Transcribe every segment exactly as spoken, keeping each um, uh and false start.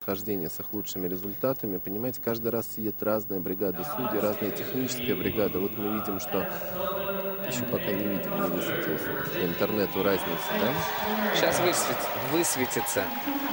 хождения с их лучшими результатами. Понимаете, каждый раз сидит разная бригада судей, разная техническая бригада. Вот мы видим, что еще пока не видим, не высветилась у нас по интернету разница, да? Сейчас высвет... высветится.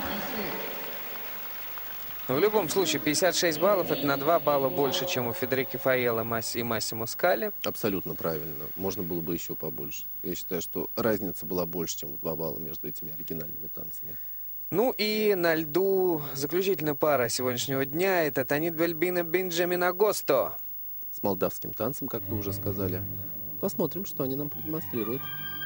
Но в любом случае, пятьдесят шесть баллов – это на два балла больше, чем у Федерико Фаелло и Массимо Скалли. Абсолютно правильно. Можно было бы еще побольше. Я считаю, что разница была больше, чем в два балла между этими оригинальными танцами. Ну и на льду заключительная пара сегодняшнего дня – это Танит Бельбино Бенджамин Агосто. С молдавским танцем, как вы уже сказали. Посмотрим, что они нам продемонстрируют.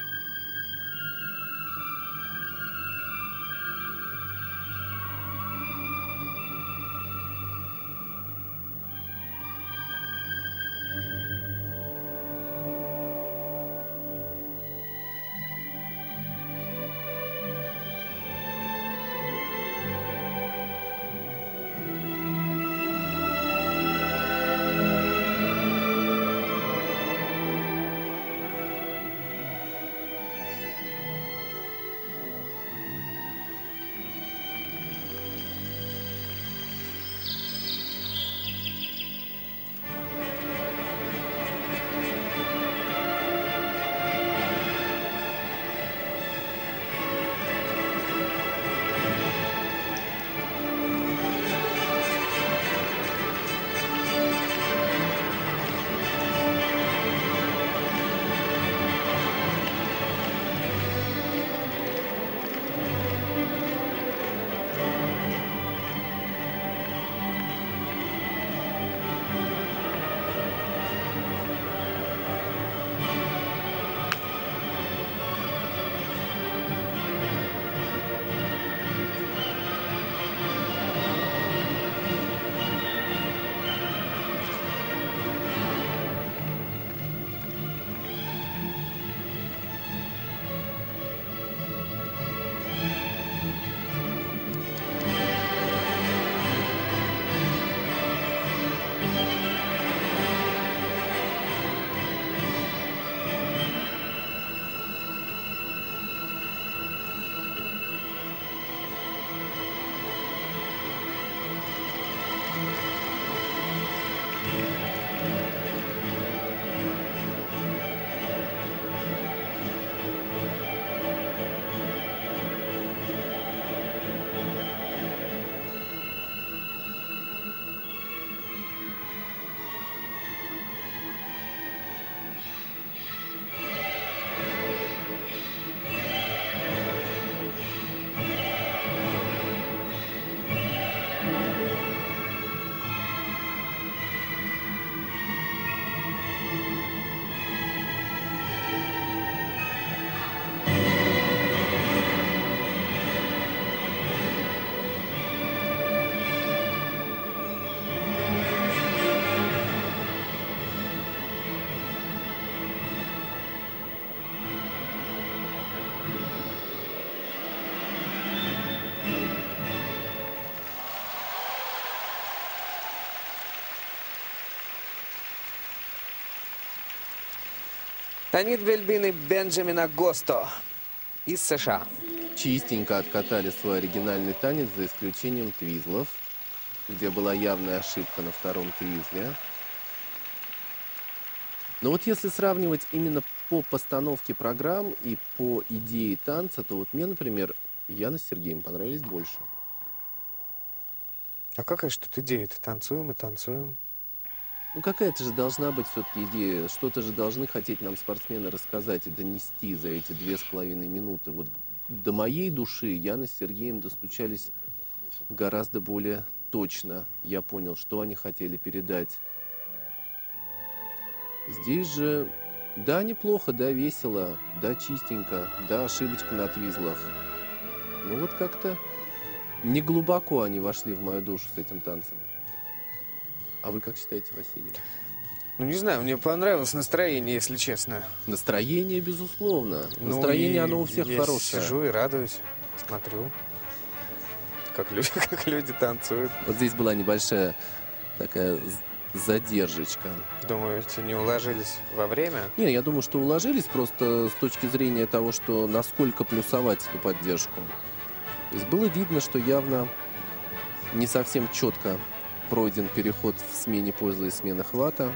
Танит Бельбино Бенджамин Агосто из США. Чистенько откатали свой оригинальный танец, за исключением твизлов, где была явная ошибка на втором твизле. Но вот если сравнивать именно по постановке программ и по идее танца, то вот мне, например, Яна с Сергеем понравились больше. А какая же тут идея-то? Танцуем и танцуем. Ну какая-то же должна быть все-таки идея. Что-то же должны хотеть нам спортсмены рассказать и донести за эти две с половиной минуты. Вот до моей души Яна с Сергеем достучались гораздо более точно. Я понял, что они хотели передать. Здесь же, да, неплохо, да, весело, да, чистенько, да, ошибочка на твизлах. Ну вот как-то не глубоко они вошли в мою душу с этим танцем. А вы как считаете, Василий? Ну, не знаю, мне понравилось настроение, если честно. Настроение, безусловно. Ну, Настроение, оно у всех я хорошее. сижу и радуюсь, смотрю, как люди, как люди танцуют. Вот здесь была небольшая такая задержечка. Думаете, не уложились во время? Не, я думаю, что уложились просто с точки зрения того, что насколько плюсовать эту поддержку. То есть было видно, что явно Не совсем четко пройден переход в смене позы и смены хвата.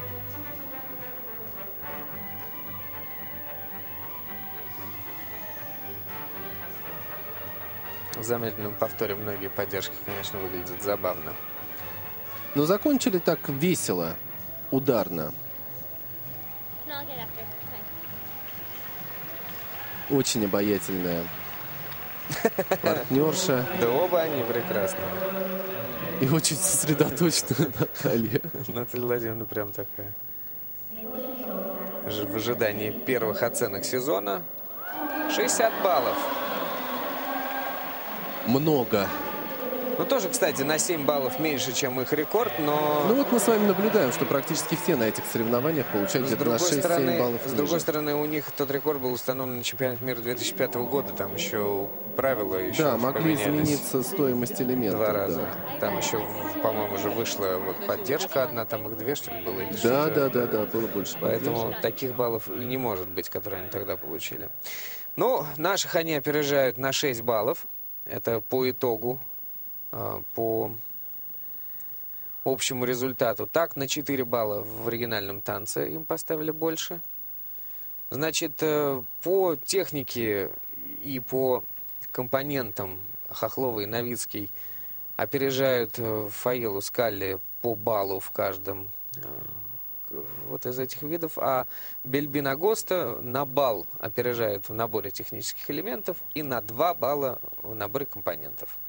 В замедленном повторе многие поддержки, конечно, выглядят забавно. Но закончили так весело, ударно. No, I'll get after. Fine. Очень обаятельная партнерша Да оба они прекрасные. и очень сосредоточенная Наталья. Наталья Владимировна прям такая. Ж- В ожидании первых оценок сезона шестьдесят баллов. Много. Ну, тоже, кстати, на семь баллов меньше, чем их рекорд, но... Ну вот мы с вами наблюдаем, что практически все на этих соревнованиях получают С где-то на другой, шесть-семь стороны, баллов с ниже. другой стороны, у них тот рекорд был установлен на чемпионате мира две тысячи пятого года. Там еще правила еще Да, могли поменялись измениться стоимость элементов. два раза. Да. Там еще, по-моему, уже вышла вот поддержка одна, там их две, что ли, было? Или Да, что-то. да, да, да, было больше. Поэтому поддержки. таких баллов и не может быть, которые они тогда получили. Ну, наших они опережают на шесть баллов. Это по итогу, э, по общему результату. Так, на четыре балла в оригинальном танце им поставили больше. Значит, э, по технике и по компонентам Хохлова и Новицкий опережают э, Фаилу Скалли по баллу в каждом э, к- вот из этих видов, а Бельбин Агоста на балл опережает в наборе технических элементов и на два балла в наборе компонентов.